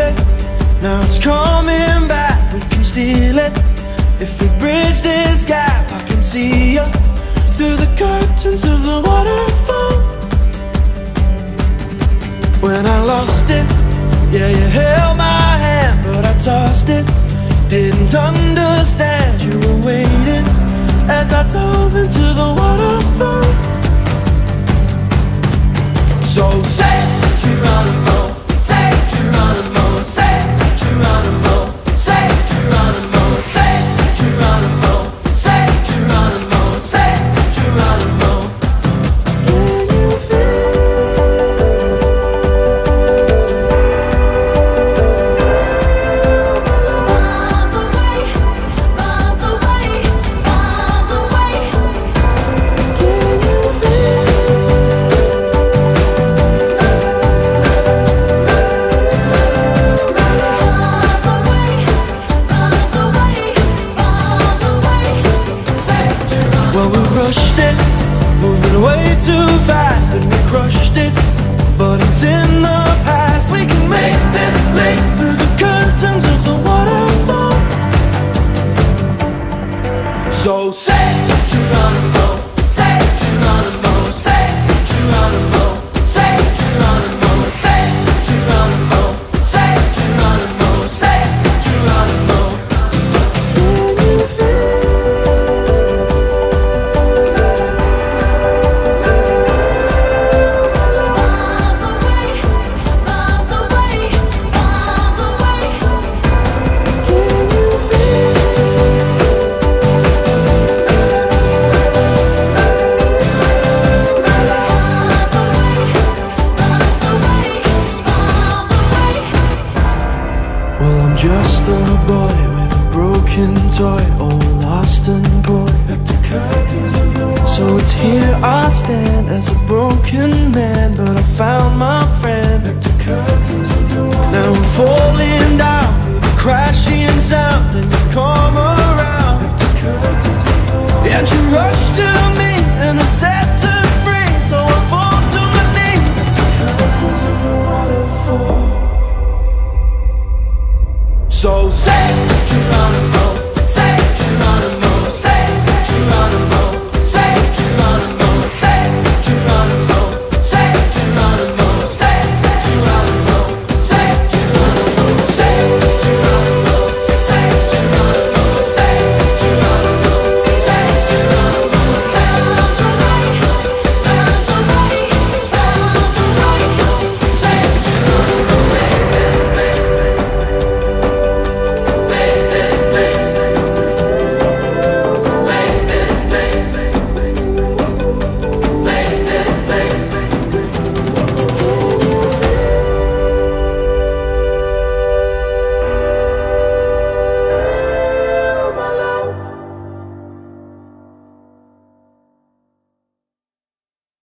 it. Now it's coming back, we can steal it. If we bridge this gap, I can see you through the curtains of the waterfall. When I lost it, yeah, you held my hand, but I tossed it. Didn't understand you were waiting as I dove into the waterfall. So say Geronimo, say Geronimo, say Geronimo, say Geronimo, say Geronimo, say Geronimo, say Geronimo. Can you feel miles away, miles away, miles away? Can you feel well, we rushed it, moving way too fast, and we crushed it, but it's in the past. We can make this leap through the curtains of the waterfall. So say Geronimo, say Geronimo, say Geronimo, say Geronimo, say Geronimo, say Geronimo, say Geronimo. Can you feel just a boy with a broken toy, all lost and coy. So it's here I stand as a broken man, but I found my friend. Now I'm falling down through the crashing sound, and you come around, and you rush to me, and it sets us free. So I fall to my knees. So say